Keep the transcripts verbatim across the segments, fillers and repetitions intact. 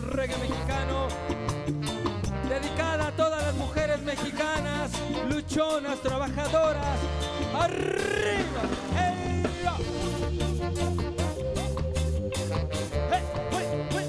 del reggae mexicano, dedicada a todas las mujeres mexicanas, luchonas, trabajadoras. ¡Arriba! ¡Hey! ¡Hey! ¡Hey! ¡Hey!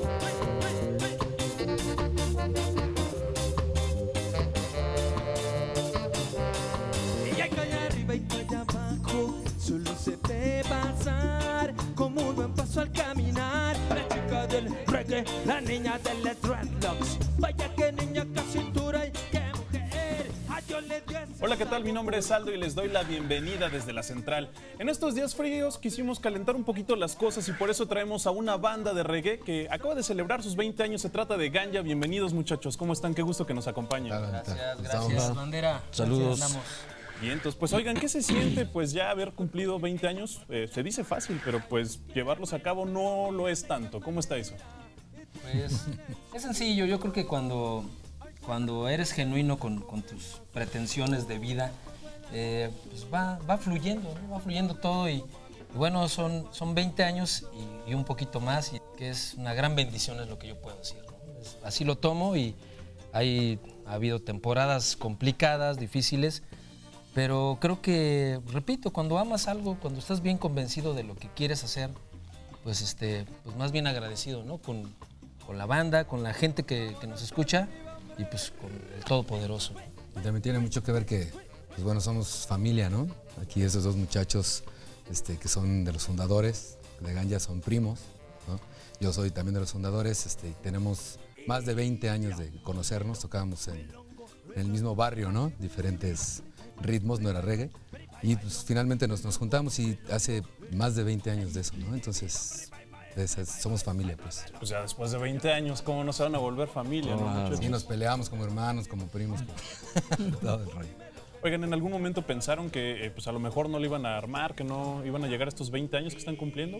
¡Hey! Y hay que allá arriba y que allá abajo solo se ve pasar como un buen paso al caminar. La chica del reggae, la niña de los dreadlocks. Vaya que niña, qué cintura y qué mujer. A yo le di ese... Hola, ¿qué tal? Mi nombre es Aldo y les doy la bienvenida desde la central. En estos días fríos quisimos calentar un poquito las cosas y por eso traemos a una banda de reggae que acaba de celebrar sus veinte años. Se trata de Ganja. Bienvenidos, muchachos. ¿Cómo están? Qué gusto que nos acompañen. Gracias, gracias, bandera. Saludos. Gracias, Bien, entonces, pues oigan, ¿qué se siente pues ya haber cumplido veinte años? Eh, se dice fácil, pero pues llevarlos a cabo no lo es tanto. ¿Cómo está eso? Pues es sencillo, yo creo que cuando, cuando eres genuino con, con tus pretensiones de vida, eh, pues va, va fluyendo, ¿no? Va fluyendo todo y, y bueno, son, son veinte años y, y un poquito más, y que es una gran bendición, es lo que yo puedo decir, ¿no? Es, así lo tomo y hay, ha habido temporadas complicadas, difíciles, pero creo que, repito, cuando amas algo, cuando estás bien convencido de lo que quieres hacer, pues, este, pues más bien agradecido, ¿no? Con, con la banda, con la gente que, que nos escucha y pues con el Todopoderoso. Y también tiene mucho que ver que, pues bueno, somos familia, ¿no? Aquí esos dos muchachos este, que son de los fundadores de Ganja son primos, ¿no? Yo soy también de los fundadores, este, y tenemos más de veinte años de conocernos, tocábamos en, en el mismo barrio, ¿no? Diferentes ritmos, no era reggae. Y pues finalmente nos, nos juntamos y hace más de veinte años de eso, ¿no? Entonces, de esas, somos familia, pues. O sea, después de veinte años, ¿cómo no se van a volver familia? ¿No, muchachos? Sí, nos peleamos como hermanos, como primos, como... todo el rollo. Oigan, ¿en algún momento pensaron que eh, pues a lo mejor no lo iban a armar, que no iban a llegar a estos veinte años que están cumpliendo?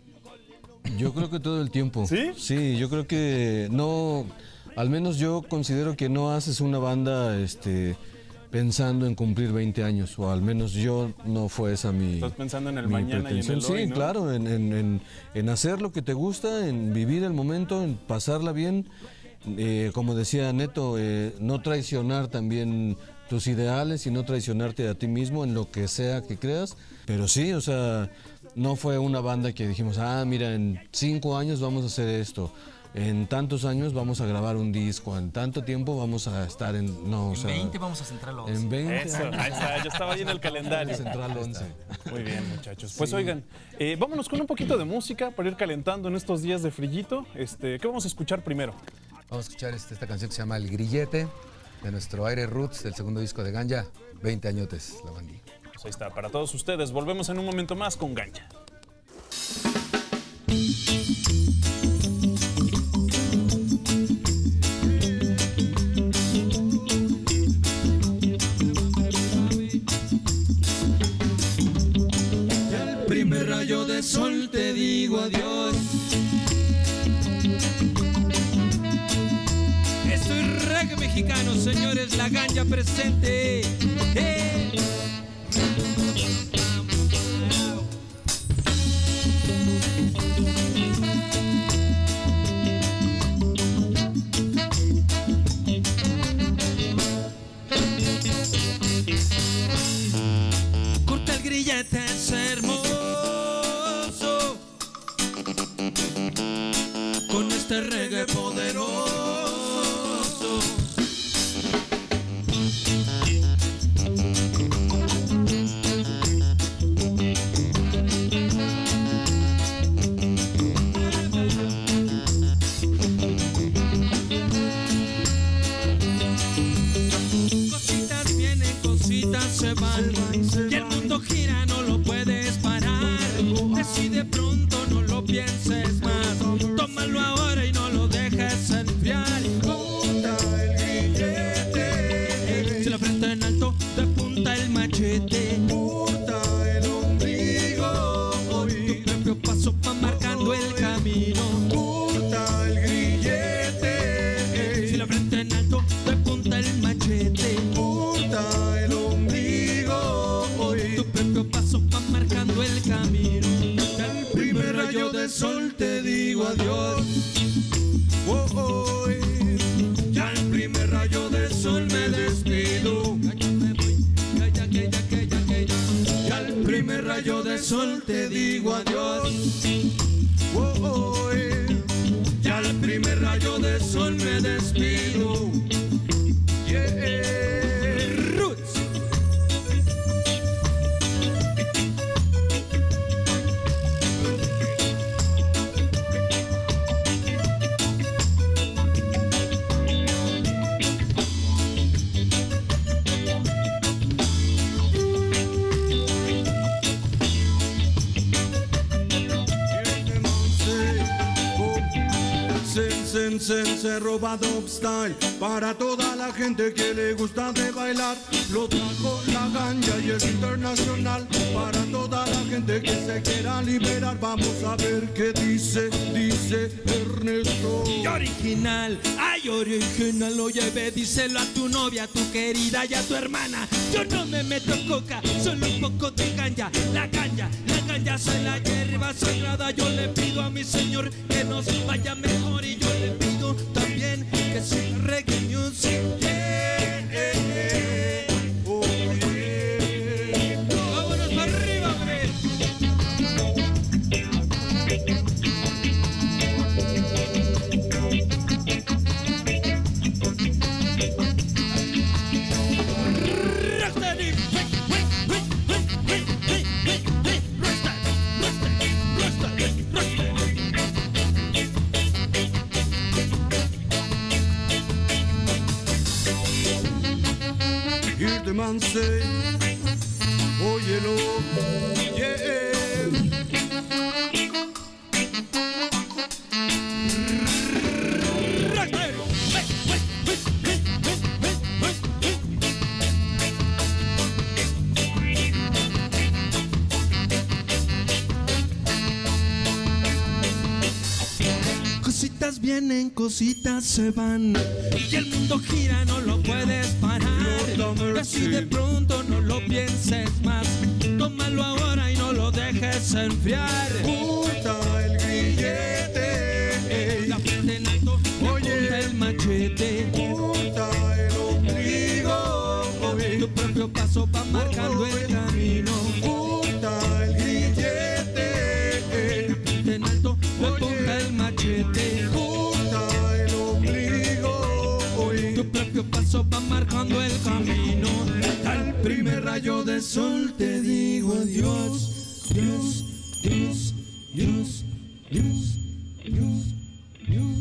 Yo creo que todo el tiempo. ¿Sí? Sí, yo creo que no, al menos yo considero que no haces una banda este, pensando en cumplir veinte años, o al menos yo no fue esa mi Estás pensando en el mi mañana pretensión. y en el hoy, Sí, ¿no? claro, en, en, en, en hacer lo que te gusta, en vivir el momento, en pasarla bien. Eh, como decía Neto, eh, no traicionar también tus ideales y no traicionarte a ti mismo en lo que sea que creas. Pero sí, o sea, no fue una banda que dijimos, ah, mira, en cinco años vamos a hacer esto, en tantos años vamos a grabar un disco, en tanto tiempo vamos a estar en... No, o En sea, veinte vamos a Central once. En veinte Eso, ahí está, ya estaba ahí en el calendario. Central once. Muy bien, muchachos. Pues oigan, eh, vámonos con un poquito de música para ir calentando en estos días de frillito. Este, ¿qué vamos a escuchar primero? Vamos a escuchar este, esta canción que se llama El Grillete, de nuestro Aire Roots, del segundo disco de Ganja, veinte añotes, la bandilla. Pues ahí está, para todos ustedes. Volvemos en un momento más con Ganja. El primer rayo de sol te digo adiós. Esto es reggae mexicano, señores, la Ganja presente. ¡Eh! Corta el grillete, es hermoso, con este reggae poderoso. Cositas vienen, cositas se van, y el mundo gira, no lo puedes parar. Decide pronto, no lo pienses más, tómalo ahora y no lo dejes enfriar. Punta el grillete, si la frente en alto, de punta el machete. Punta el ombligo, tu propio paso va marcando el camino. Punta el grillete, si la frente en alto, de punta el machete. Punta el ombligo, tu propio paso va marcando el camino. El primer rayo de sol te digo adiós. sol te digo adiós. Oh, oh, eh. Ya al primer rayo de sol me despido. Yeah. Roots. Sen, sen, se roba dubstyle para toda la gente que le gusta de bailar. Lo trajo la ganja y es internacional para toda la gente que se quiera liberar. Vamos a ver qué dice, dice Ernesto. Y original, ay original, lo llevé, díselo a tu novia, a tu querida y a tu hermana. Yo no me meto coca, solo un poco de ganja. La ganja, la ganja soy la hierba sagrada. Yo le pido a mi señor que nos vaya mejor y yo le pido también que sea reggae music. Yeah, yeah, yeah. Oh, yeah. Vámonos para arriba, hombre. Hear the man say, óyelo, yeah. Cositas vienen, cositas se van, y el mundo gira, no lo puedes parar. Así de pronto no lo pienses más, tómalo ahora y no lo dejes enfriar. Puta el grillete, la frente en alto, oye el machete. Puta el ombligo, oye. Tu propio paso va marcando el camino. Puta el grillete, la frente en alto, oye el machete. Puta el ombligo, oye. Tu propio paso va marcando el camino. Al primer rayo de sol te digo adiós. Dios, Dios, Dios, Dios, Dios, Dios.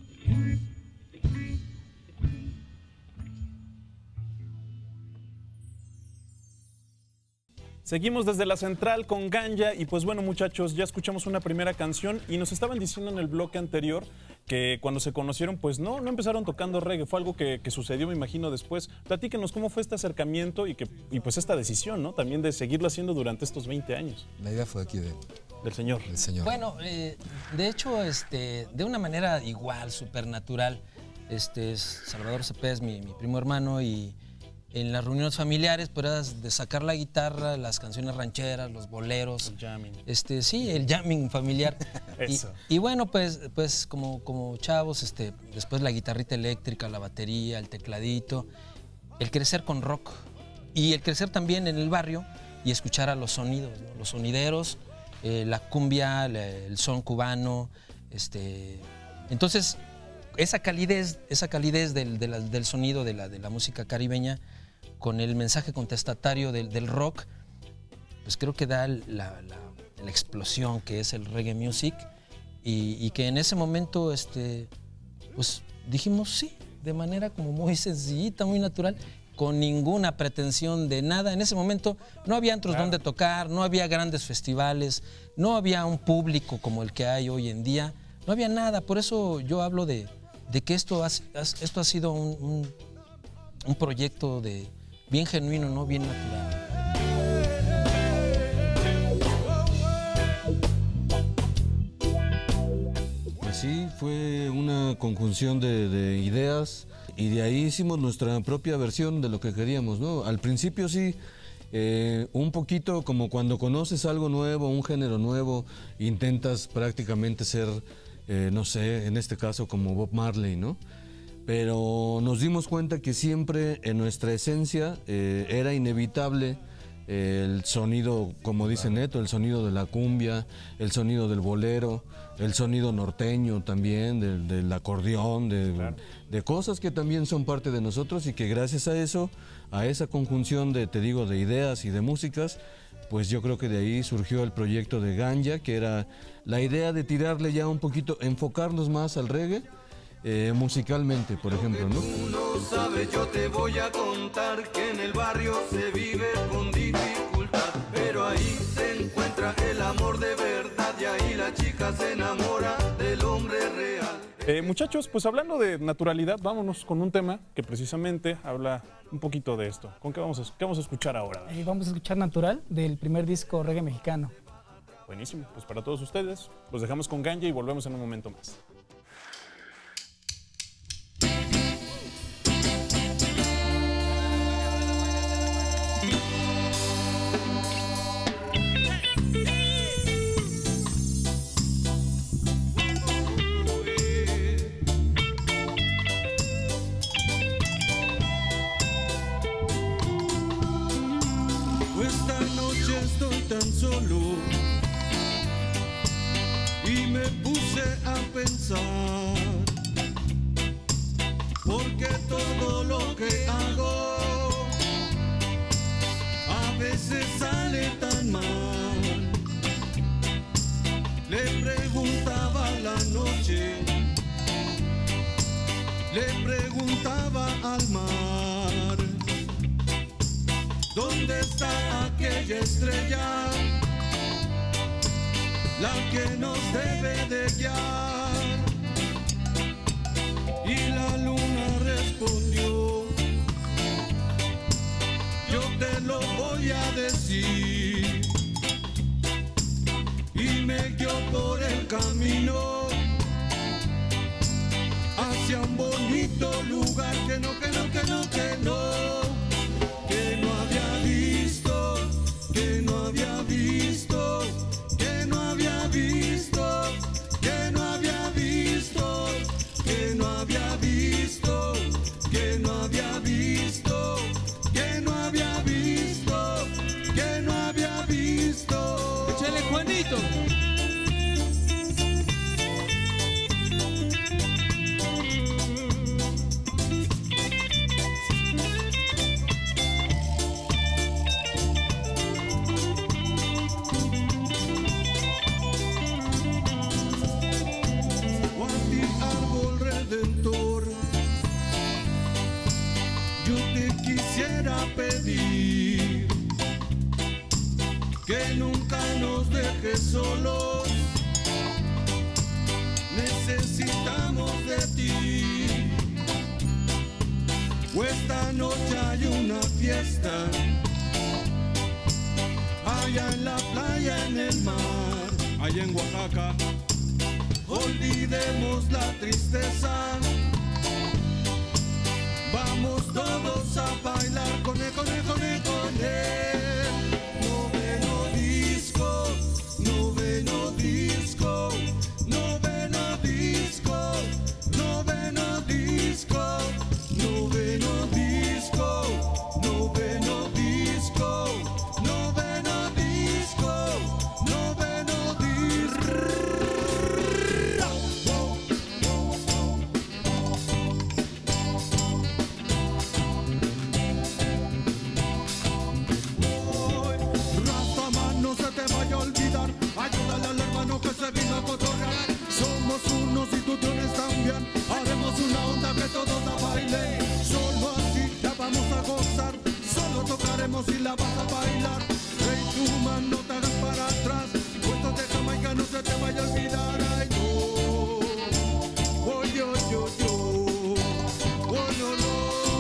Seguimos desde la central con Ganja y pues bueno muchachos, ya escuchamos una primera canción y nos estaban diciendo en el bloque anterior que cuando se conocieron pues no, no empezaron tocando reggae, fue algo que, que sucedió me imagino después. Platíquenos cómo fue este acercamiento y, que, y pues esta decisión, ¿no? También de seguirlo haciendo durante estos veinte años. La idea fue aquí de, del señor. del señor. Bueno, eh, de hecho, este, de una manera igual, supernatural, este, Salvador Cepeda es mi, mi primo hermano y en las reuniones familiares, pues era de sacar la guitarra, las canciones rancheras, los boleros. El jamming. Este, sí, el jamming familiar. Eso. Y, y bueno, pues, pues como, como chavos, este, después la guitarrita eléctrica, la batería, el tecladito, el crecer con rock y el crecer también en el barrio y escuchar a los sonidos, ¿no? Los sonideros, eh, la cumbia, la, el son cubano. Este, entonces, esa calidez, esa calidez del, de la, del sonido de la, de la música caribeña con el mensaje contestatario del, del rock, pues creo que da la, la, la explosión que es el reggae music y, y que en ese momento este, pues dijimos sí, de manera como muy sencillita, muy natural, con ninguna pretensión de nada. En ese momento no había antros claro. donde tocar, no había grandes festivales, no había un público como el que hay hoy en día, no había nada. Por eso yo hablo de, de que esto ha, esto ha sido un, un, un proyecto de bien genuino, ¿no? Bien natural. Pues sí, fue una conjunción de, de ideas y de ahí hicimos nuestra propia versión de lo que queríamos, ¿no? Al principio sí, eh, un poquito como cuando conoces algo nuevo, un género nuevo, intentas prácticamente ser, eh, no sé, en este caso como Bob Marley, ¿no? Pero nos dimos cuenta que siempre en nuestra esencia eh, era inevitable el sonido, como dice Neto, el sonido de la cumbia, el sonido del bolero, el sonido norteño también, del, del acordeón, de, claro. de cosas que también son parte de nosotros y que gracias a eso, a esa conjunción de, te digo, de ideas y de músicas, pues yo creo que de ahí surgió el proyecto de Ganja, que era la idea de tirarle ya un poquito, enfocarnos más al reggae, eh, musicalmente, por ejemplo, ¿no? Tú no sabes, yo te voy a contar que en el barrio se vive con dificultad, pero ahí se encuentra el amor de verdad y ahí la chica se enamora del hombre real. Eh, muchachos, pues hablando de naturalidad, vámonos con un tema que precisamente habla un poquito de esto. ¿Con qué vamos a, qué vamos a escuchar ahora? Eh, vamos a escuchar Natural, del primer disco reggae mexicano. Buenísimo, pues para todos ustedes, los dejamos con Ganja y volvemos en un momento más. Esta noche estoy tan solo y me puse a pensar, porque todo lo que hago a veces sale tan mal. Le preguntaba a la noche, le preguntaba al mar, ¿dónde está aquella estrella, la que nos debe de guiar? Y la luna respondió, yo te lo voy a decir. Y me guió por el camino hacia un bonito lugar que no, que no, que no, que no. Que no había visto, que no había visto, que no había visto, que no había visto, que no había visto, que no había visto, que no había visto, que no había visto. Échale, Juanito. Pedir que nunca nos dejes solos, necesitamos de ti. Esta noche hay una fiesta, allá en la playa, en el mar, allá en Oaxaca. Olvidemos la tristeza, vamos todos a bailar con él, con él, con él, con él. Noveno disco, noveno disco, noveno disco, noveno disco, noveno disco, noveno disco, noveno disco, noveno disco. Ayúdale al hermano que se vino a cotorrear. Somos unos y tú tienes también. Haremos una onda que todos la bailen. Solo así la vamos a gozar. Solo tocaremos y la vas a bailar. Hey, tu man, no te hagas para atrás. Cuentos de Jamaica no se te vaya a olvidar. Ay, no. Oh, yo, yo, yo. Oh, no, no.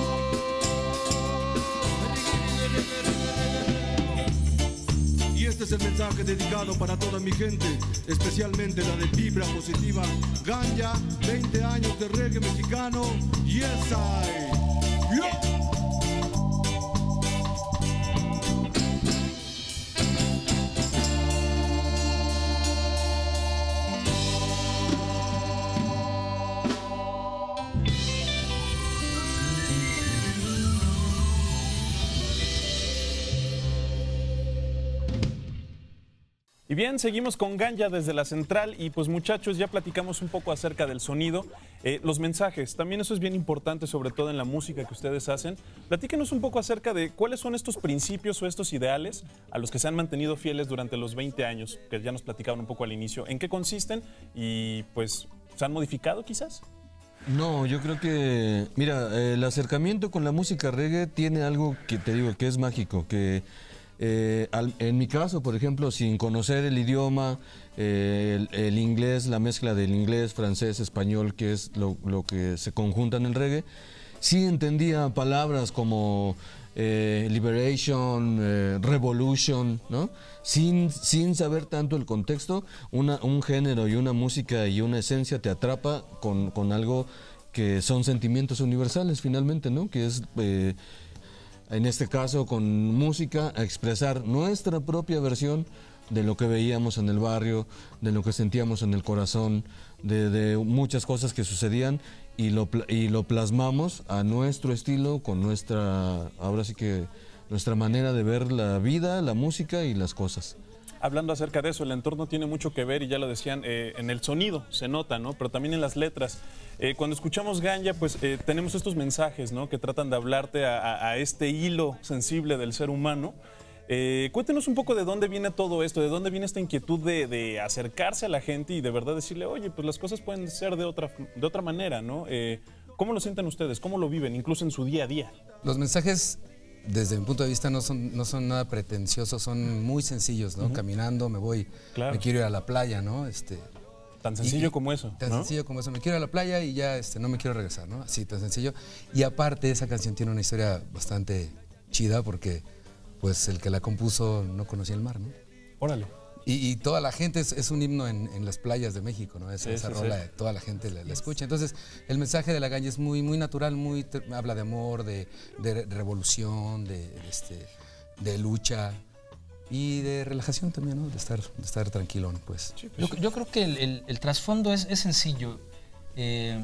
Y este es el mensaje dedicado para toda mi gente, especialmente la de Vibra Positiva. Ganja, veinte años de reggae mexicano. Yes, I. Yeah. Y bien, seguimos con Ganja desde la central y pues muchachos, ya platicamos un poco acerca del sonido, eh, los mensajes, también eso es bien importante, sobre todo en la música que ustedes hacen. Platíquenos un poco acerca de cuáles son estos principios o estos ideales a los que se han mantenido fieles durante los veinte años, que ya nos platicaban un poco al inicio, en qué consisten y pues, ¿se han modificado quizás? No, yo creo que, mira, el acercamiento con la música reggae tiene algo que te digo que es mágico, que eh, al, en mi caso, por ejemplo, sin conocer el idioma, eh, el, el inglés, la mezcla del inglés, francés, español, que es lo, lo que se conjunta en el reggae, sí entendía palabras como eh, liberation, eh, revolution, ¿no? Sin, sin saber tanto el contexto, una, un género y una música y una esencia te atrapa con, con algo que son sentimientos universales finalmente, ¿no? Que es, eh, en este caso, con música, a expresar nuestra propia versión de lo que veíamos en el barrio, de lo que sentíamos en el corazón, de, de muchas cosas que sucedían y lo, y lo plasmamos a nuestro estilo, con nuestra, ahora sí que, nuestra manera de ver la vida, la música y las cosas. Hablando acerca de eso, el entorno tiene mucho que ver y ya lo decían, eh, en el sonido se nota, ¿no? Pero también en las letras. Eh, cuando escuchamos Ganja, pues eh, tenemos estos mensajes, ¿no? Que tratan de hablarte a, a, a este hilo sensible del ser humano. Eh, cuéntenos un poco de dónde viene todo esto, de dónde viene esta inquietud de, de acercarse a la gente y de verdad decirle, oye, pues las cosas pueden ser de otra, de otra manera, ¿no? Eh, ¿Cómo lo sienten ustedes? ¿Cómo lo viven, incluso en su día a día? Los mensajes, desde mi punto de vista, no son, no son nada pretenciosos, son muy sencillos, ¿no? Uh-huh. Caminando, me voy, claro. me quiero ir a la playa, ¿no? Este, tan sencillo y, como eso, Tan ¿no? sencillo como eso, me quiero ir a la playa y ya este, no me quiero regresar, ¿no? Así, tan sencillo. Y aparte, esa canción tiene una historia bastante chida porque, pues, el que la compuso no conocía el mar, ¿no? Órale. Y, y toda la gente, es, es un himno en, en las playas de México, ¿no? Esa, sí, esa sí, rola, sí. toda la gente la, la escucha. Entonces, el mensaje de la Ganja es muy, muy natural, muy habla de amor, de, de revolución, de, de, este, de lucha y de relajación también, ¿no? De estar, de estar tranquilo, pues. Sí, pues yo, yo creo que el, el, el trasfondo es, es sencillo. Eh,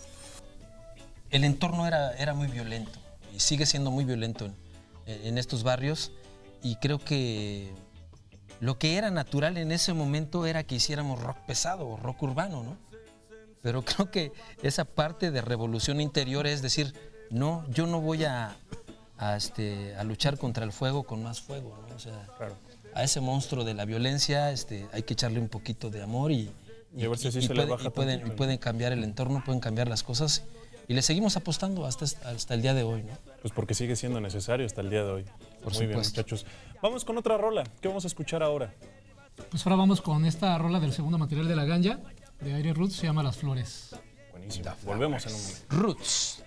el entorno era, era muy violento y sigue siendo muy violento en, en estos barrios, y creo que lo que era natural en ese momento era que hiciéramos rock pesado o rock urbano, ¿no? Pero creo que esa parte de revolución interior es decir, no, yo no voy a, a, este, a luchar contra el fuego con más fuego, ¿no? O sea, claro. A ese monstruo de la violencia este, hay que echarle un poquito de amor y, y, y, a ver si así y, se puede, le baja y, pueden, y pueden cambiar el entorno, pueden cambiar las cosas. Y le seguimos apostando hasta, hasta el día de hoy, ¿no? Pues porque sigue siendo necesario hasta el día de hoy. Por Muy supuesto. bien, muchachos. Vamos con otra rola. ¿Qué vamos a escuchar ahora? Pues ahora vamos con esta rola del segundo material de la Ganja, de Aire Roots, se llama Las Flores. Buenísimo. Volvemos en un momento. Roots.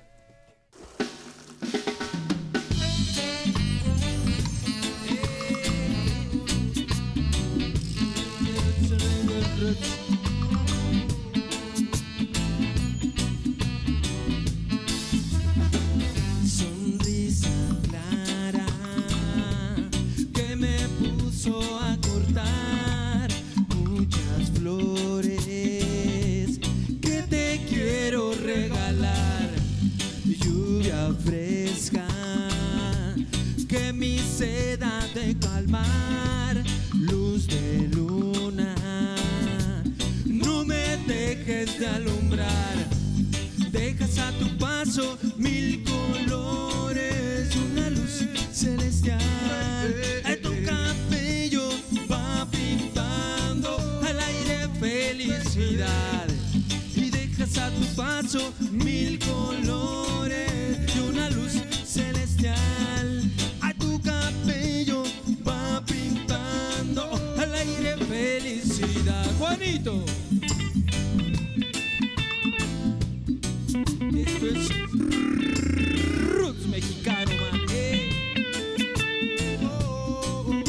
Sonrisa clara que me puso a cortar muchas flores que te quiero regalar, lluvia fresca que mi sed ha de calmar, luz de luna, no me dejes de alumbrar, dejas a tu paso mil colores, una luz celestial, tu cabello va pintando al aire felicidad, y dejas a tu paso mil colores y una luz celestial, a tu cabello va pintando al aire felicidad. Juanito, esto es Roots mexicano, man. Eh. Oh, oh, oh.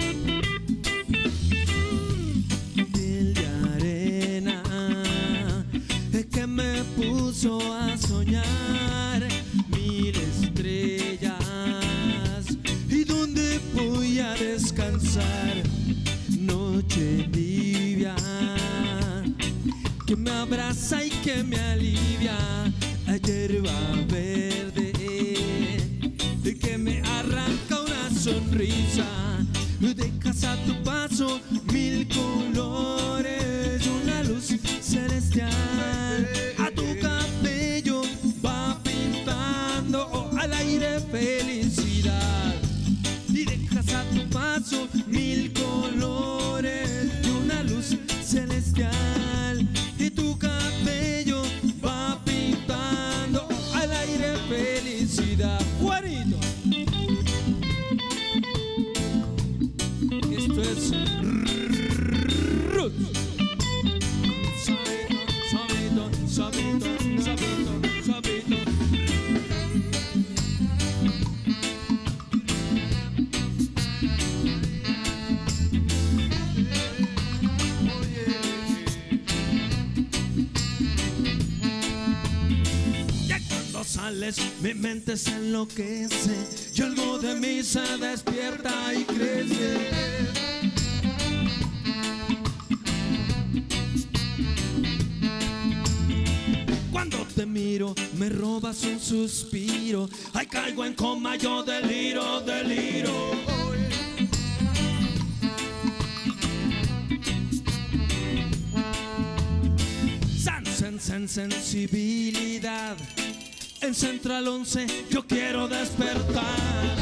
Piel de arena que me puso a soñar mil estrellas, y dónde voy a descansar, noche tibia que me abraza y que me alivia, hierba verde que me arranca una sonrisa, de dejas a tu paso mil colores y una luz celestial. A tu cabello va pintando oh, al aire felicidad. Y dejas a tu paso mil colores y una luz celestial. Y tu cabello va pintando al aire felicidad. Juanito, esto es Roots. Suavito, suavito, suavito, suavito, suavito. Ya cuando sales, mi mente se enloquece y algo de mí se despierta y crece. Cuando te miro, me robas un suspiro. Ay, caigo en coma, yo deliro, deliro. San, sen, sen, sensibilidad. En Central once yo quiero despertar.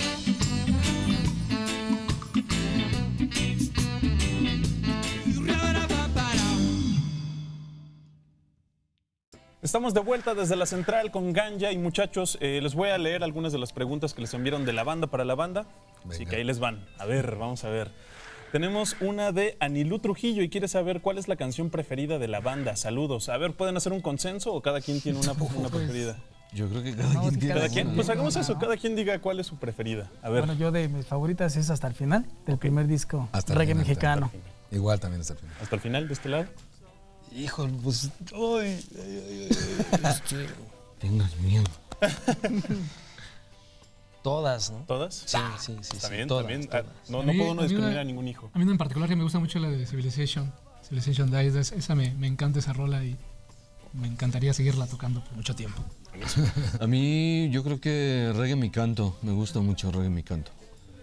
Estamos de vuelta desde la central con Ganja y muchachos, eh, les voy a leer algunas de las preguntas que les enviaron de la banda para la banda. Venga. Así que ahí les van. A ver, vamos a ver. Tenemos una de Anilú Trujillo y quiere saber cuál es la canción preferida de la banda. Saludos. A ver, ¿pueden hacer un consenso o cada quien tiene una, una preferida? Yo creo que cada no, quien tiene cada quien, una. Pues hagamos eso, cada quien diga cuál es su preferida. A ver. Bueno, yo de mis favoritas es Hasta el Final, del okay. primer disco hasta reggae final, mexicano. Hasta Igual también hasta el final. ¿Hasta el final de este lado? Híjole, pues. Ay, ay, ay, ay, este, tengas miedo. Todas, ¿no? ¿Todas? Sí, sí, sí. Está sí, bien, todas, también. todas. No, no mí, puedo uno a discriminar una, a ningún hijo. A mí en particular que me gusta mucho la de Civilization. Civilization Dies, esa me, me encanta esa rola y me encantaría seguirla tocando por mucho tiempo. A mí yo creo que Reggae Mi Canto, me gusta mucho Reggae Mi Canto.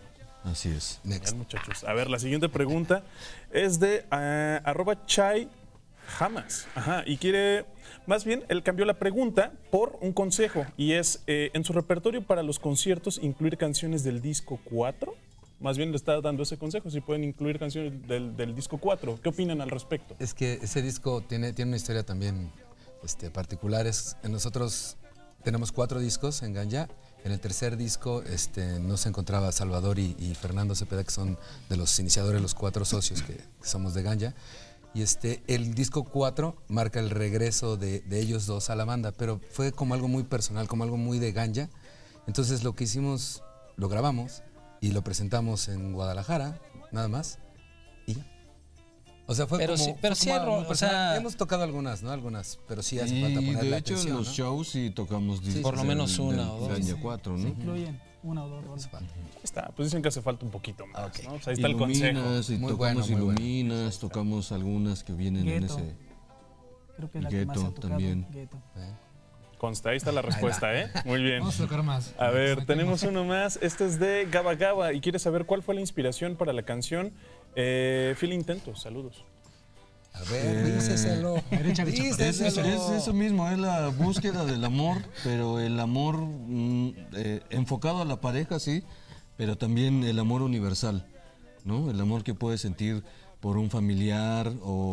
Así es. Next. Bien, muchachos. A ver, la siguiente pregunta es de uh, arroba chai jamás. Ajá, y quiere, más bien, él cambió la pregunta por un consejo y es, eh, en su repertorio para los conciertos, incluir canciones del disco cuatro. Más bien le está dando ese consejo, si pueden incluir canciones del, del disco cuatro. ¿Qué opinan al respecto? Es que ese disco tiene, tiene una historia también este, particular. Es, nosotros tenemos cuatro discos en Ganja. En el tercer disco este, no se encontraba Salvador y, y Fernando Cepeda, que son de los iniciadores, los cuatro socios que, que somos de Ganja. Y este, el disco cuatro marca el regreso de, de ellos dos a la banda, pero fue como algo muy personal, como algo muy de Ganja. Entonces lo que hicimos, lo grabamos y lo presentamos en Guadalajara, nada más, y ya. O sea, fue pero como... Sí, pero fue sí, como o sea, hemos tocado algunas, ¿no? Algunas, pero sí hace falta Y ponerle de hecho atención, en los ¿no? shows sí tocamos discos. por lo menos del, una del o dos. Ganja Sí, cuatro, ¿no? Se incluyen una o dos rolas. Está, pues dicen que hace falta un poquito más, Okay. ¿no? Pues ahí está Iluminas, el consejo. y Muy tocamos bueno, muy Iluminas, bueno. tocamos algunas que vienen en Ghetto. ese... Creo que es la que más Ghetto ha tocado. también. Ghetto. ¿Eh? Consta, ahí está la respuesta, ¿eh? Muy bien. Vamos a tocar más. A ver, tenemos uno más. Este es de Gaba Gaba y quiere saber cuál fue la inspiración para la canción eh, Phil Intento. Saludos. A ver, Eh, díceselo. Derecha, derecha. Es, es- díseselo. es eso mismo, es la búsqueda del amor, pero el amor mm, eh, enfocado a la pareja, sí, pero también el amor universal, ¿no? El amor que puedes sentir por un familiar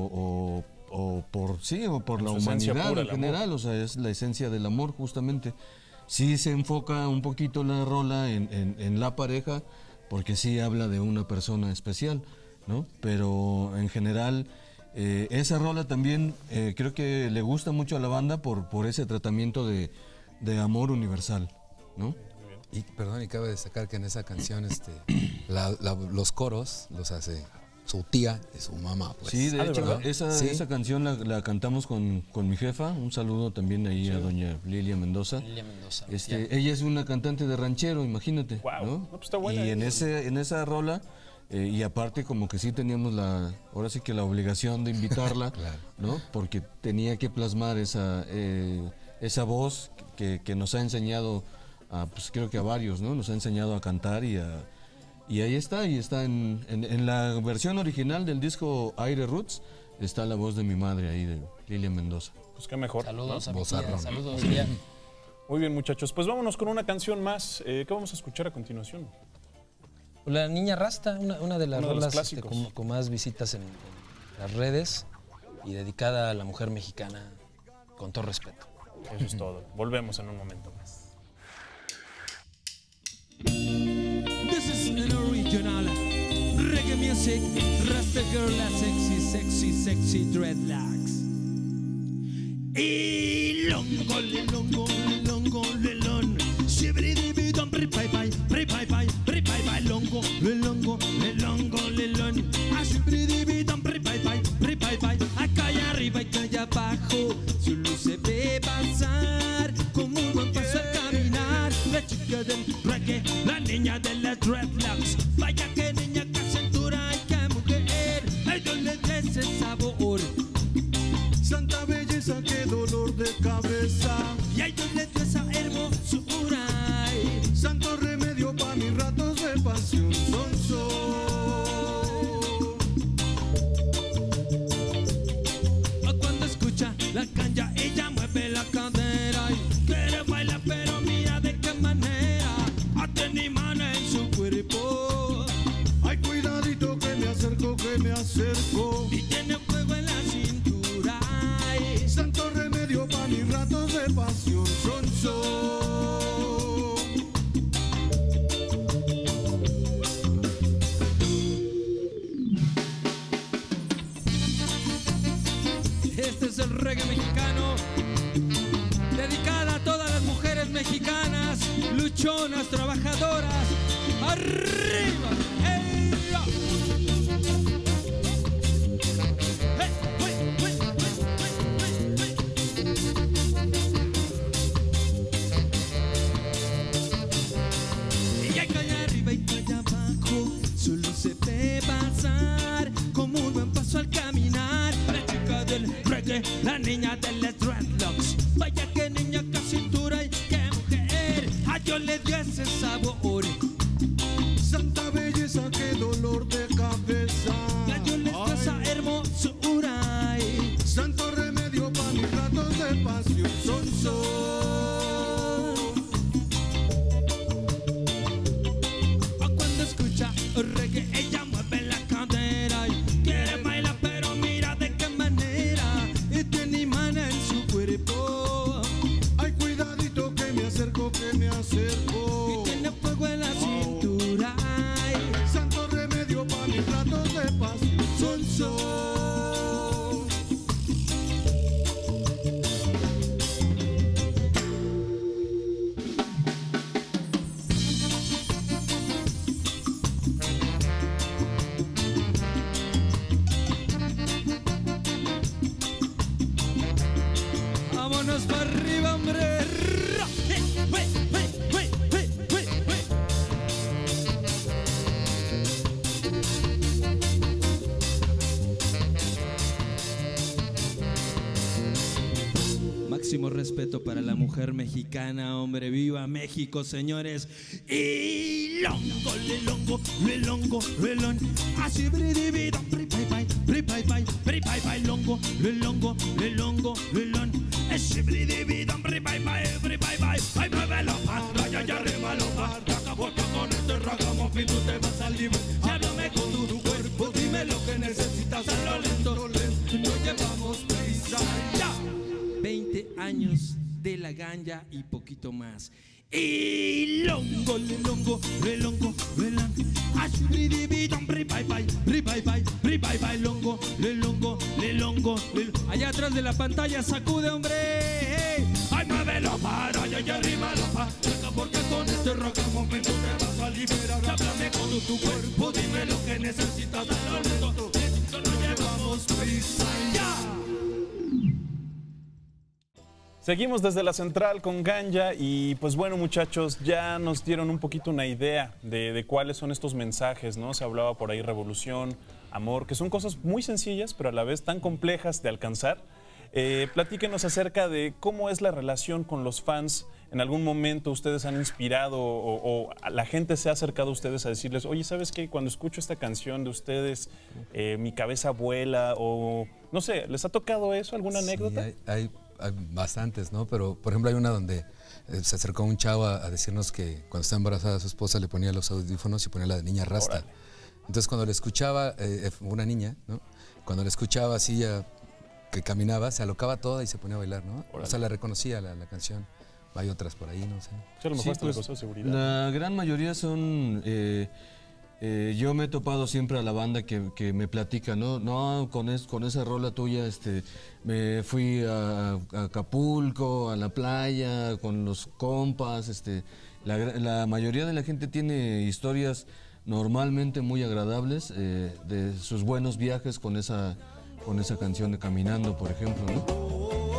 o, o- o por, sí, o por En la su esencia humanidad pura, en el amor. general, o sea, es la esencia del amor justamente. Sí se enfoca un poquito la rola en, en- en la pareja, porque sí habla de una persona especial, ¿no? Pero en general... Eh, esa rola también eh, creo que le gusta mucho a la banda por, por ese tratamiento de, de amor universal, ¿no? Y perdón, y cabe destacar que en esa canción este, la- la- los coros los hace su tía y su mamá. Pues. Sí, de Ah, ¿de hecho, verdad? esa, Sí. esa canción la, la cantamos con, con mi jefa. Un saludo también ahí a doña Lilia Mendoza. Lilia Mendoza. Este, Ya. ella es una cantante de ranchero, imagínate. Guau, ¿no? no, pues está buena, y en, ¿eh? ese, en esa rola, eh, y aparte como que sí teníamos la, ahora sí que la obligación de invitarla, Claro. ¿no? Porque tenía que plasmar esa, eh, esa voz que, que nos ha enseñado, a, pues creo que a varios, ¿no? Nos ha enseñado a cantar y a, Y ahí está, ahí está en, en, en la versión original del disco Aire Roots, está la voz de mi madre ahí, de Lilian Mendoza. Pues qué mejor. Saludos, ¿no? a mi tía, saludos, tía. Muy bien, muchachos. Pues vámonos con una canción más. Eh, ¿Qué vamos a escuchar a continuación? La Niña Rasta, una, una de las Uno de los rolas este, clásicos. con, con más visitas en, en las redes y dedicada a la mujer mexicana, con todo respeto. Eso es todo. Volvemos en un momento más. This is an original reggae music. Rasta girl, la sexy, sexy, sexy dreadlocks. Y longo, le longo, le longo, le lon. Shibidi dom, pri pai pai, pri pai pai, pri pai pai, longo, le longo, le longo, le lon. A shibidi dom, pri pai pai, pri pai pai. Acá y arriba y acá abajo, su luz se ve pasar como un buen paso al caminar. La chica del reggae, la niña de las dreadlocks. Vaya que niña, que cintura y que mujer. A Dios le dé ese sabor. Santa belleza, qué dolor de cabeza. Y a Dios le dio esa hermosura. Santo remedio pa' mis ratos de pasión. Son sol. Cuando escucha la canja, ella mueve la cadera y quiere bailar, pero mira de qué manera. Tiene mana en su cuerpo. Ay, cuidadito que me acerco, que me acerco. Y tiene fuego en la cintura. Santo remedio pa' mis ratos de pasión. Son sol. Este es el reggae mexicano, dedicada a todas las mujeres mexicanas, luchonas, trabajadoras. ¡Arriba! ¡Ey! ¡Hey! ¡Hey! ¡Hey! ¡Hey! Y acá arriba y allá abajo, solo se ve pasar como un buen paso al caminar. La chica del reggae, la niña de las dreadlocks. Vaya que niña, que cintura y que mujer. A Dios le dio ese sabor. Santa belleza, qué dolor de cabeza. A Dios le dio esa hermosura. Santo remedio pa' mis ratos de pasión. Son sol. Cuando escucha reggae, ella mueve la cadera y quiere bailar, pero mira de qué manera. Y tiene mana en su cuerpo. Ay, cuidadito que me acerco, que me acerco. Y tiene fuego en la cintura. Santo remedio pa' mis ratos de pasión. Son sol. Vámonos para arriba, hombre. Hey, hey, hey, hey, hey, hey, hey. Máximo respeto para la mujer mexicana, hombre. Viva México, señores. Y longo, le longo, le longo, le lon. Así bridibidam, pri pai pai, pri pai pai, pri pai pai, longo, le longo, le longo, le lon. Así bridibidam, pri pai pai, pri pai pai. Ay, muévelo, vaya allá arriba, lo va. Porque con este ragamuffin tú te vas a librar. Háblame con tu, tu cuerpo, dime lo que necesitas. A lo lento, lento, no llevamos prisa. Ya. veinte años de la ganja y poquito más. Y longo, le longo, le longo, le longo. Ashibidibidam, pri pai pai, pri pai pai, pri pai pai, longo, le longo, le longo, le longo. Allá atrás de la pantalla sacude, hombre. Ay, muévelo para allá y arriba lo pa. Porque con este rock al momento te vas a liberar. Háblame con tu, tu cuerpo, dime lo que necesitas. A lo lento, lento, no llevamos prisa. Ya. Seguimos desde la central con Ganja y pues bueno muchachos, ya nos dieron un poquito una idea de, de cuáles son estos mensajes, ¿no? Se hablaba por ahí revolución, amor, que son cosas muy sencillas pero a la vez tan complejas de alcanzar. Eh, platíquenos acerca de cómo es la relación con los fans. ¿En algún momento ustedes han inspirado o, o la gente se ha acercado a ustedes a decirles, oye, ¿sabes qué? Cuando escucho esta canción de ustedes, eh, mi cabeza vuela o no sé, ¿les ha tocado eso? ¿Alguna Sí, anécdota? Hay, hay, hay bastantes, ¿no? Pero, por ejemplo, hay una donde eh, se acercó un chavo a, a decirnos que cuando estaba embarazada su esposa le ponía los audífonos y ponía la de niña rasta. Órale. Entonces, cuando le escuchaba, eh, una niña, ¿no? Cuando le escuchaba así, ya, que caminaba, se alocaba toda y se ponía a bailar, ¿no? Órale. O sea, la reconocía la, la canción. Hay otras por ahí, no sé. Sí, a lo mejor Sí, hasta le pues, causó seguridad. la gran mayoría son... eh, eh, yo me he topado siempre a la banda que, que me platica, ¿no? No, con, es, con esa rola tuya este, me fui a, a Acapulco, a la playa, con los compas. Este, la, la mayoría de la gente tiene historias normalmente muy agradables eh, de sus buenos viajes con esa, con esa canción de Caminando, por ejemplo, ¿no?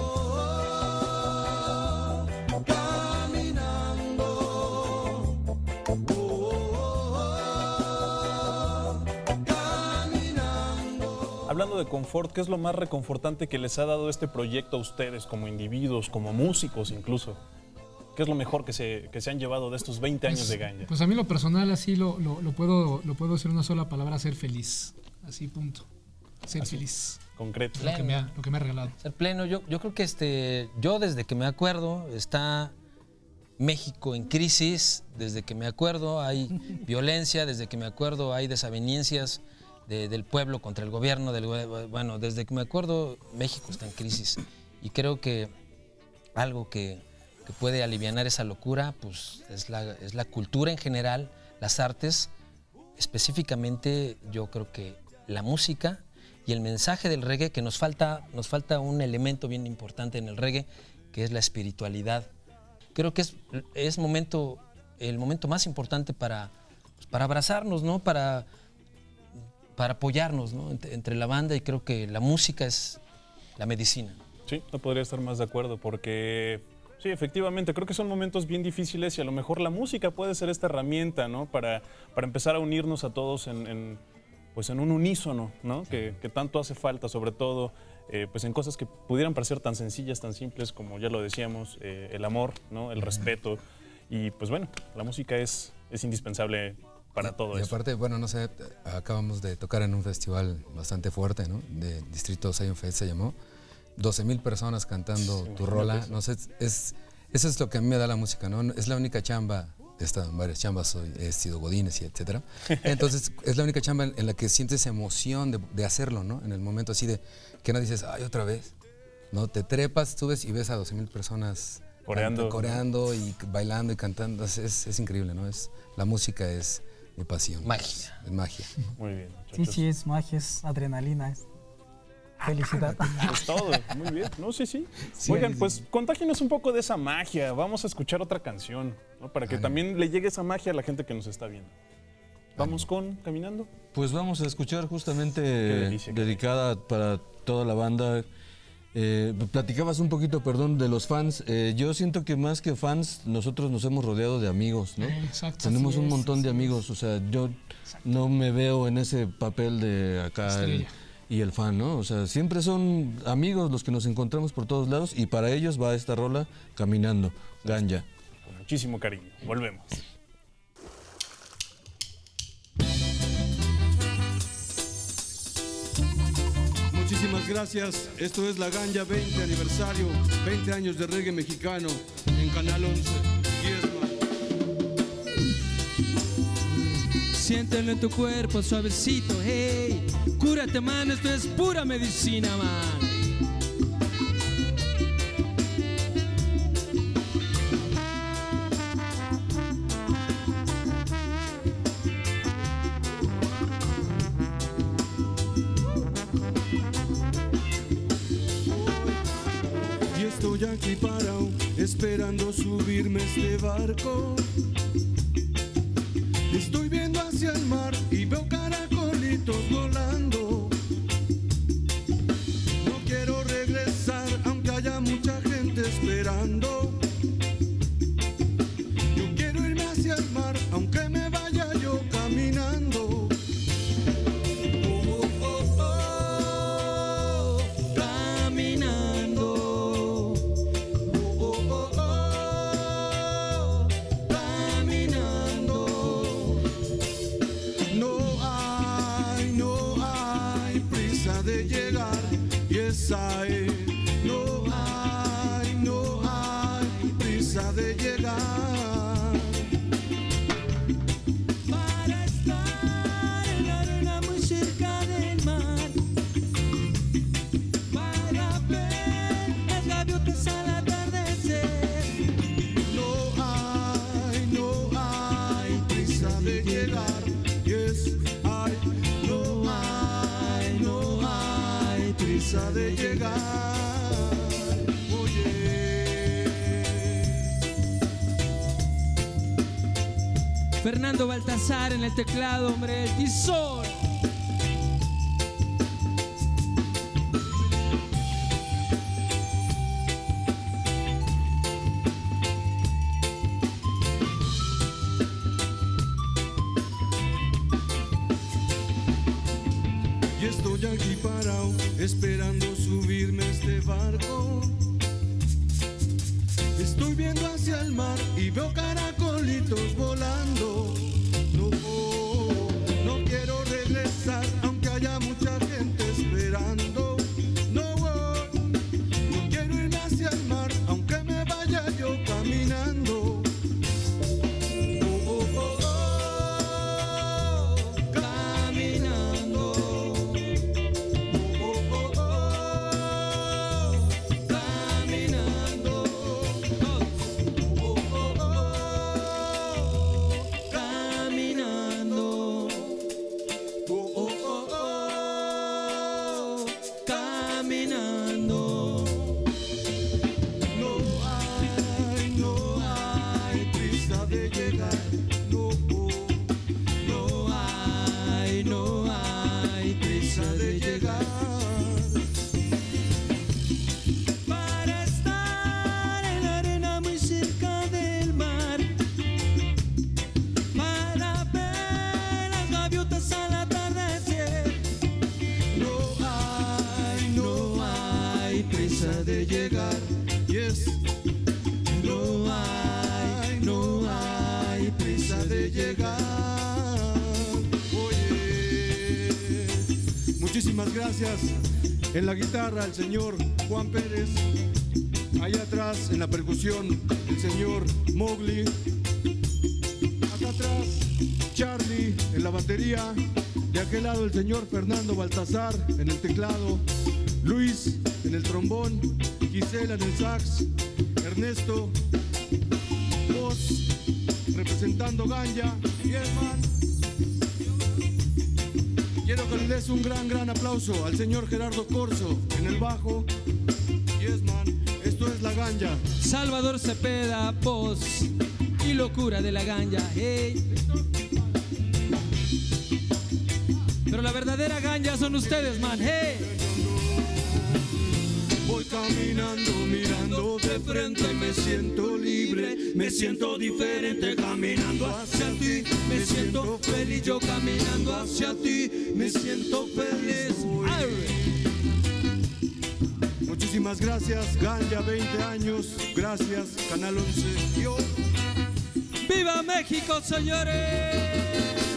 Hablando de confort, ¿qué es lo más reconfortante que les ha dado este proyecto a ustedes como individuos, como músicos incluso? ¿Qué es lo mejor que se, que se han llevado de estos veinte años Pues, de Ganja? pues a mí lo personal así lo, lo, lo puedo lo puedo decir en una sola palabra, ser feliz. Así punto. Ser Así. feliz. Concreto. Lo que me ha, lo que me ha regalado. Ser pleno, yo, yo creo que este, yo desde que me acuerdo está México en crisis, desde que me acuerdo hay violencia, desde que me acuerdo hay desavenencias de, del pueblo contra el gobierno, del, bueno, desde que me acuerdo México está en crisis y creo que algo que, que puede alivianar esa locura pues es la, es la cultura en general, las artes, específicamente yo creo que la música y el mensaje del reggae, que nos falta, nos falta un elemento bien importante en el reggae, que es la espiritualidad. Creo que es, es momento, el momento más importante para, pues, para abrazarnos, ¿no? Para, para apoyarnos, ¿no? Entre, entre la banda, y creo que la música es la medicina. Sí, no podría estar más de acuerdo porque sí, efectivamente, creo que son momentos bien difíciles y a lo mejor la música puede ser esta herramienta, ¿no? Para, para empezar a unirnos a todos en, en, pues en un unísono, ¿no? Que, que tanto hace falta, sobre todo eh, pues en cosas que pudieran parecer tan sencillas, tan simples como ya lo decíamos, eh, el amor, ¿no? El respeto. Y pues bueno, la música es, es indispensable para todo y eso. aparte, bueno, no sé, acabamos de tocar en un festival bastante fuerte, ¿no? De Distrito Zion Fest se llamó. doce mil personas cantando Sí, tu rola, eso. no sé, es, eso es lo que a mí me da la música, ¿no? Es la única chamba, he estado en varias chambas, soy, he sido godines y etcétera. Entonces, es la única chamba en, en la que sientes emoción de, de hacerlo, ¿no? En el momento así de que no dices, ay, otra vez, ¿no? Te trepas, subes y ves a doce mil personas Coreando. canta- coreando y bailando y cantando, es, es, es increíble, ¿no? Es, la música es mi pasión. Magia. Es magia. Muy bien, Sí, muchachos. sí, es magia, es adrenalina, es felicidad. Es todo, muy bien. No, sí, sí. Sí, Oigan, sí. pues contágenos un poco de esa magia. Vamos a escuchar otra canción, ¿no? Para que Ánimo. también le llegue esa magia a la gente que nos está viendo. Vamos con Caminando. Pues vamos a escuchar justamente delicia, qué dedicada para toda la banda. Eh, platicabas un poquito, perdón, de los fans. Eh, yo siento que más que fans, nosotros nos hemos rodeado de amigos, ¿no? Eh, exacto. Tenemos Así un es, montón de así amigos, o sea, yo no me veo en ese papel de acá el- Estrella. y el fan, ¿no? O sea, siempre son amigos los que nos encontramos por todos lados y para ellos va esta rola Caminando, Ganja. Con muchísimo cariño. Volvemos. Muchísimas gracias. Esto es La Ganja veinte aniversario, veinte años de reggae mexicano en Canal once. Diezma. Siéntelo en tu cuerpo suavecito, hey. Cúrate, man, esto es pura medicina, man. Y estoy aquí parado, esperando subirme a este barco. Estoy viendo hacia el mar y veo caracolitos volando. No quiero regresar, aunque haya mucha gente esperando. Yo quiero irme hacia el mar, aunque me vaya yo caminando. Oh, oh, oh, oh. Caminando. Fernando Baltasar en el teclado, hombre, el tizón. Y estoy aquí parado, esperando subirme a este barco. Estoy viendo hacia el mar y veo caracolitos volando. No, no quiero regresar, aunque haya mucha gente esperando. No, no quiero ir hacia el mar, aunque me vaya yo caminando. Oh, oh, oh, oh, caminando. Oh, oh, oh, caminando. De llegar, yes. No hay, no hay prisa de llegar. Oye, muchísimas gracias. En la guitarra el señor Juan Pérez, allá atrás en la percusión el señor Mowgli, acá atrás Charlie en la batería, de aquel lado el señor Fernando Baltasar en el teclado, Luis en el trombón, Gisela en el sax, Ernesto, voz, representando Ganja, Yesman. Quiero que le des un gran, gran aplauso al señor Gerardo Corso en el bajo, Yesman. Esto es la Ganja. Salvador Cepeda, voz y locura de la Ganja, hey. Pero la verdadera Ganja son ustedes, man, hey. Voy caminando, mirando de frente, me siento libre, me siento diferente caminando hacia ti, me siento feliz yo caminando hacia ti, me siento feliz. Muchísimas gracias, Ganja, veinte años, gracias, Canal once. Yo. ¡Viva México, señores!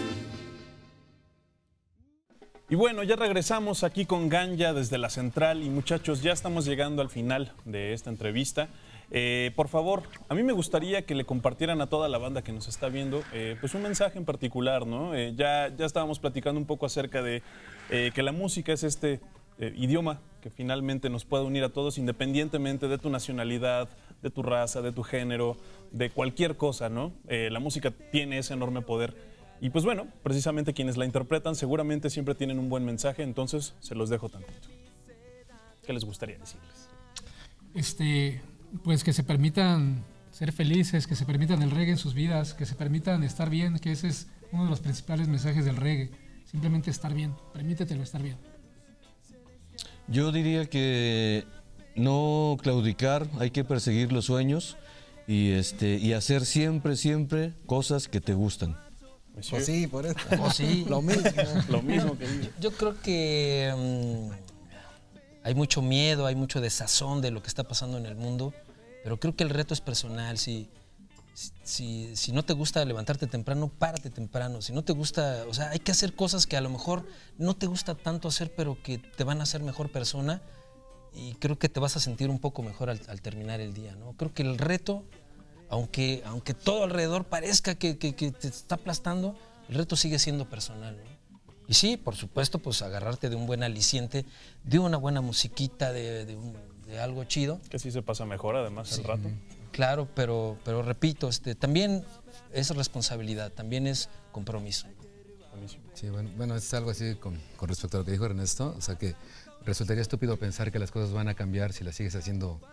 Y bueno, ya regresamos aquí con Ganja desde la central y muchachos, ya estamos llegando al final de esta entrevista. Eh, por favor, a mí me gustaría que le compartieran a toda la banda que nos está viendo eh, pues un mensaje en particular, ¿no? Eh, ya, ya estábamos platicando un poco acerca de eh, que la música es este eh, idioma que finalmente nos puede unir a todos independientemente de tu nacionalidad, de tu raza, de tu género, de cualquier cosa, ¿no? Eh, la música tiene ese enorme poder. Y pues bueno, precisamente quienes la interpretan seguramente siempre tienen un buen mensaje, entonces se los dejo tantito. ¿Qué les gustaría decirles? Este, pues que se permitan ser felices, que se permitan el reggae en sus vidas, que se permitan estar bien, que ese es uno de los principales mensajes del reggae. Simplemente estar bien, permítetelo estar bien. Yo diría que no claudicar, hay que perseguir los sueños y, este, y hacer siempre, siempre cosas que te gustan. Pues sí, por eso. Oh, sí. Lo mismo. Lo mismo que yo, yo creo que um, hay mucho miedo, hay mucho desazón de lo que está pasando en el mundo, pero creo que el reto es personal. Si, si, si no te gusta levantarte temprano, párate temprano. Si no te gusta, o sea, hay que hacer cosas que a lo mejor no te gusta tanto hacer, pero que te van a hacer mejor persona y creo que te vas a sentir un poco mejor al, al terminar el día, ¿no? Creo que el reto... Aunque, aunque todo alrededor parezca que, que, que te está aplastando, el reto sigue siendo personal, ¿no? Y sí, por supuesto, pues agarrarte de un buen aliciente, de una buena musiquita, de, de, un, de algo chido. Que sí se pasa mejor además sí, el rato. Claro, pero, pero repito, este, también es responsabilidad, también es compromiso. Sí, bueno, bueno, es algo así con, con respecto a lo que dijo Ernesto, o sea que resultaría estúpido pensar que las cosas van a cambiar si las sigues haciendo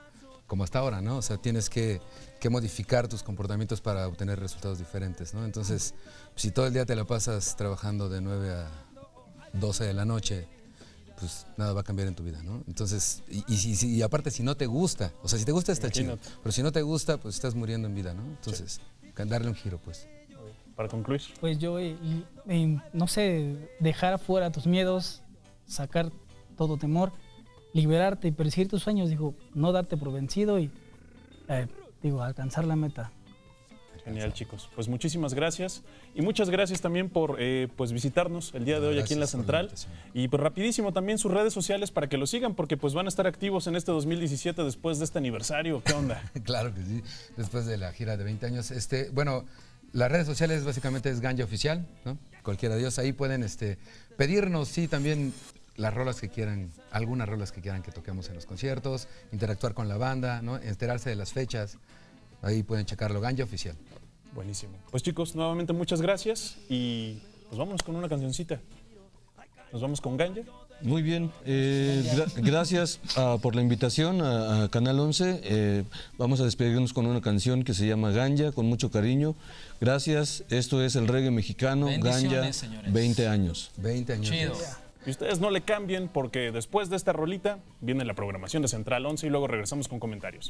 como hasta ahora, ¿no? O sea, tienes que, que modificar tus comportamientos para obtener resultados diferentes, ¿no? Entonces, si todo el día te la pasas trabajando de nueve a doce de la noche, pues nada va a cambiar en tu vida, ¿no? Entonces, y, y, y, y aparte si no te gusta, o sea, si te gusta está chido, pero si no te gusta, pues estás muriendo en vida, ¿no? Entonces, sí. darle un giro, pues. Para concluir. Pues yo, eh, eh, no sé, dejar afuera tus miedos, sacar todo temor, liberarte y perseguir tus sueños, digo, no darte por vencido y, eh, digo, alcanzar la meta. Genial, chicos. Pues muchísimas gracias y muchas gracias también por eh, pues visitarnos el día de hoy aquí en la Central. Y pues rapidísimo también sus redes sociales para que lo sigan porque pues van a estar activos en este dos mil diecisiete después de este aniversario. ¿Qué onda? Claro que sí, después de la gira de veinte años. Este, bueno, las redes sociales básicamente es Ganja Oficial, ¿no? Cualquiera de ellos. Ahí pueden este, pedirnos, sí, también las rolas que quieran, algunas rolas que quieran que toquemos en los conciertos, interactuar con la banda, ¿no? Enterarse de las fechas. Ahí pueden checarlo, Ganja Oficial. Buenísimo. Pues chicos, nuevamente muchas gracias y pues vámonos con una cancioncita. Nos vamos con Ganja. Muy bien, eh, gra gracias uh, por la invitación a, a Canal once. Eh, vamos a despedirnos con una canción que se llama Ganja, con mucho cariño. Gracias, esto es el reggae mexicano, Ganja, veinte años. veinte años. Chido. Y ustedes no le cambien porque después de esta rolita viene la programación de Central once y luego regresamos con comentarios.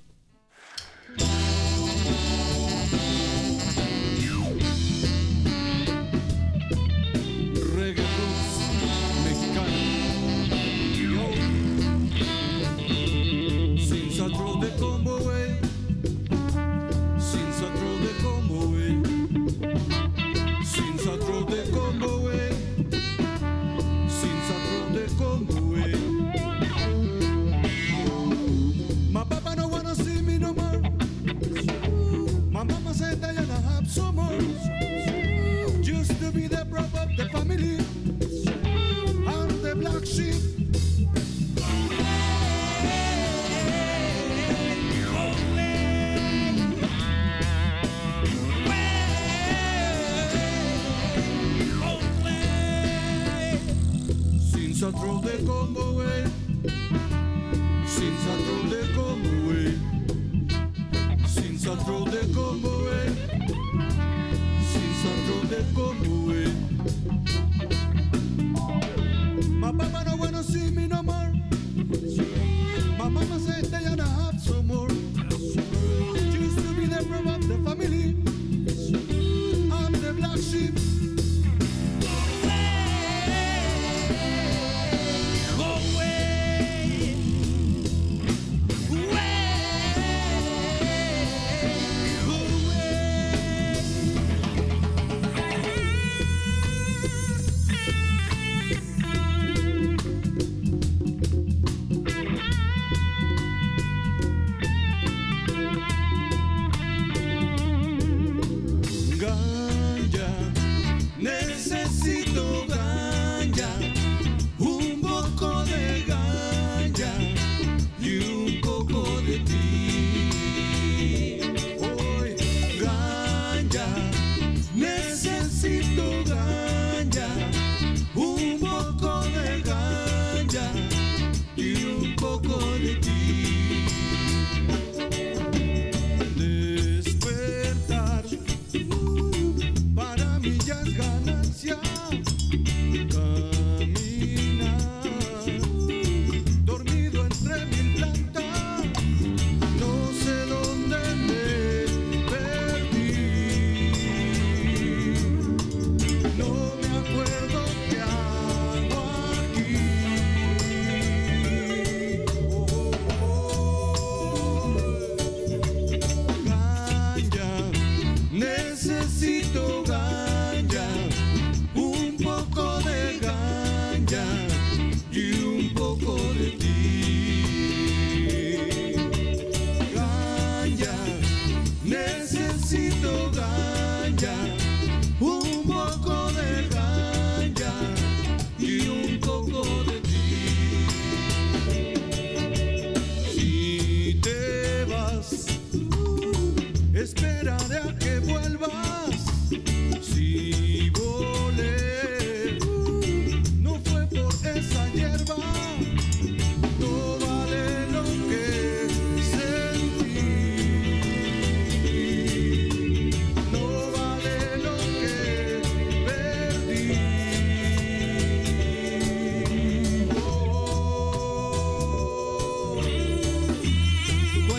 Reggae roots mexicano. Yo, since I drove the combo away, since I drove the combo away, since I drove the combo away, since I drove the combo away. My papa no wanna see me no more. My mama said that I have so more. Used to be the prop of the family. I'm the black sheep. Since I throw the combo away, since I throw the combo away, since I throw the combo away, since I throw the combo away. My papa no wanna see me no more. My mama said they had to have some more. Used to be the prop of the family. I'm the black sheep.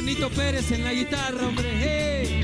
Carlito Pérez en la guitarra, hombre. Hey.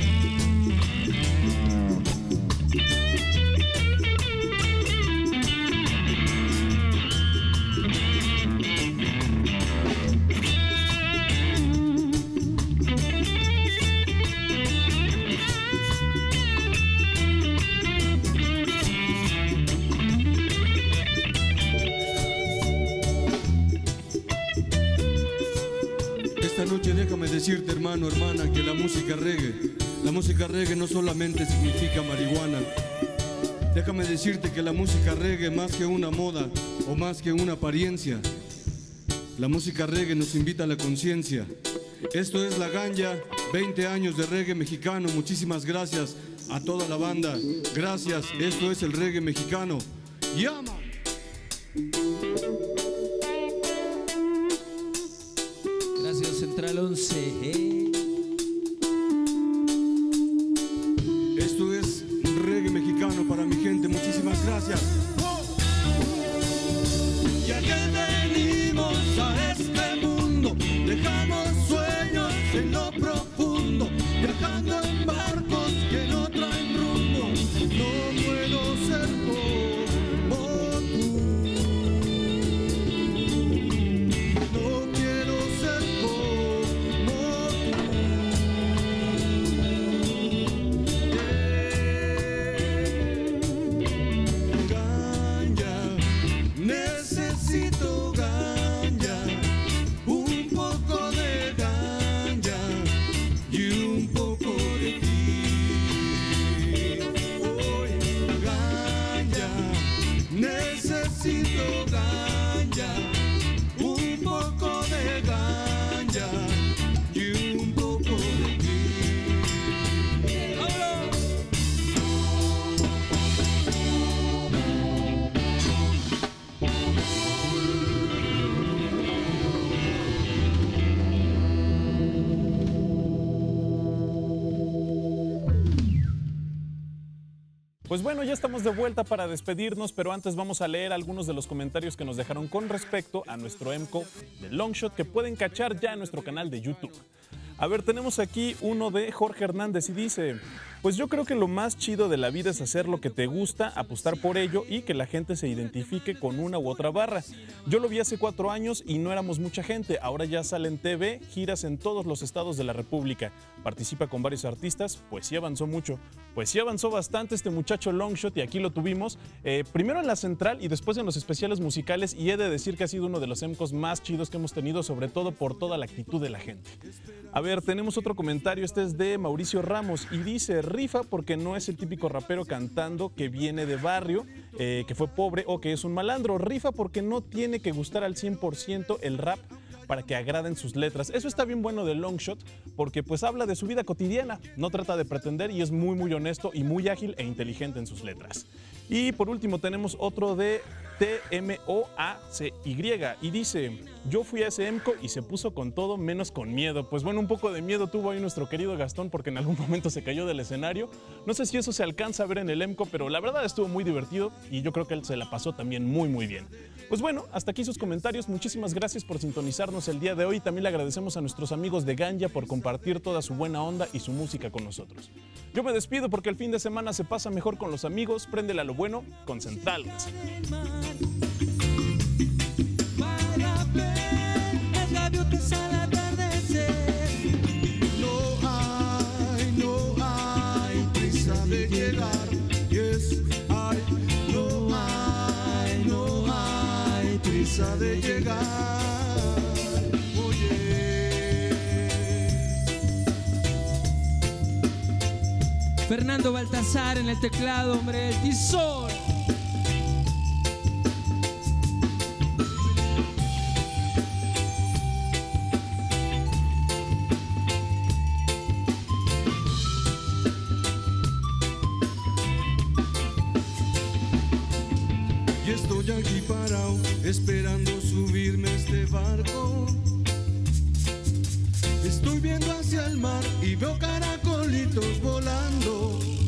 Esta noche déjame decirte, hermano, hermana, que la música reggae, la música reggae no solamente significa marihuana. Déjame decirte que la música reggae, más que una moda o más que una apariencia, la música reggae nos invita a la conciencia. Esto es La Ganja, veinte años de reggae mexicano. Muchísimas gracias a toda la banda. Gracias, esto es el reggae mexicano. ¡Llama! Gracias, Central once. Eh. Esto es reggae mexicano para mi gente. Muchísimas gracias. Ya que venimos a este mundo, dejamos sueños en lo profundo, viajando en barcos que no traen rumbo. No puedo ser como tú. No quiero ser como tú. Ganja, necesito ganja, un poco de ganja y un poco de ti. Hoy ganja, necesito ganja, un poco de ganja y un poco de ti. Pues bueno, ya estamos de vuelta para despedirnos, pero antes vamos a leer algunos de los comentarios que nos dejaron con respecto a nuestro EMCO de Longshot, que pueden cachar ya en nuestro canal de YouTube. A ver, tenemos aquí uno de Jorge Hernández y dice: pues yo creo que lo más chido de la vida es hacer lo que te gusta, apostar por ello y que la gente se identifique con una u otra barra. Yo lo vi hace cuatro años y no éramos mucha gente, ahora ya sale en T V, giras en todos los estados de la República, participa con varios artistas, pues sí avanzó mucho. Pues sí avanzó bastante este muchacho Longshot y aquí lo tuvimos, eh, primero en la central y después en los especiales musicales, y he de decir que ha sido uno de los EMCOs más chidos que hemos tenido, sobre todo por toda la actitud de la gente. A ver, tenemos otro comentario, este es de Mauricio Ramos y dice: rifa porque no es el típico rapero cantando que viene de barrio, eh, que fue pobre o que es un malandro. Rifa porque no tiene que gustar al cien por ciento el rap para que agraden sus letras. Eso está bien bueno de Longshot porque pues habla de su vida cotidiana, no trata de pretender y es muy muy honesto y muy ágil e inteligente en sus letras. Y por último tenemos otro de T M O A C Y y dice: yo fui a ese EMCO y se puso con todo menos con miedo. Pues bueno, un poco de miedo tuvo ahí nuestro querido Gastón porque en algún momento se cayó del escenario. No sé si eso se alcanza a ver en el EMCO, pero la verdad estuvo muy divertido y yo creo que él se la pasó también muy muy bien. Pues bueno, hasta aquí sus comentarios. Muchísimas gracias por sintonizarnos el día de hoy. También le agradecemos a nuestros amigos de Ganja por compartir toda su buena onda y su música con nosotros. Yo me despido porque el fin de semana se pasa mejor con los amigos. Préndele a lo bueno con Central. Para ver las gaviotas al atardecer. No hay, no hay prisa de llegar. Yes, hay, no hay, no hay prisa de llegar. Oye. Fernando Baltasar en el teclado, hombre, el tizón. Y estoy aquí parado, esperando subirme a este barco. Estoy viendo hacia el mar y veo caracolitos volando.